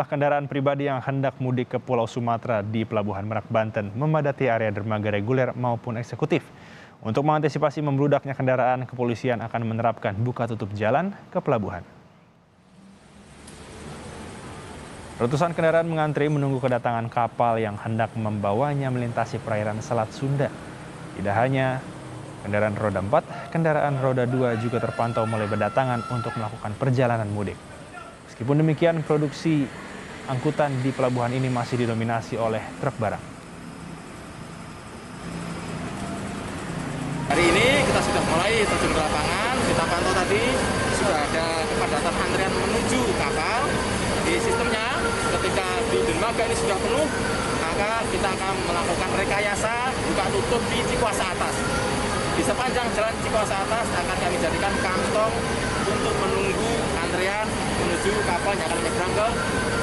sejumlah kendaraan pribadi yang hendak mudik ke Pulau Sumatera di Pelabuhan Merak, Banten memadati area dermaga reguler maupun eksekutif. Untuk mengantisipasi membludaknya kendaraan, kepolisian akan menerapkan buka tutup jalan ke pelabuhan. Ratusan kendaraan mengantri menunggu kedatangan kapal yang hendak membawanya melintasi perairan Selat Sunda. Tidak hanya kendaraan roda 4, kendaraan roda 2 juga terpantau mulai berdatangan untuk melakukan perjalanan mudik. Meskipun demikian, produksi angkutan di pelabuhan ini masih didominasi oleh truk barang. Hari ini kita sudah mulai terjun ke lapangan, kita pantau tadi sudah ada kepadatan antrian menuju kapal. Di sistemnya, ketika di dermaga ini sudah penuh, maka kita akan melakukan rekayasa buka tutup di Cikuasa Atas. Di sepanjang jalan Cikuasa Atas akan kami jadikan kantong untuk menunggu antrian menuju kapal yang akan menyeberang ke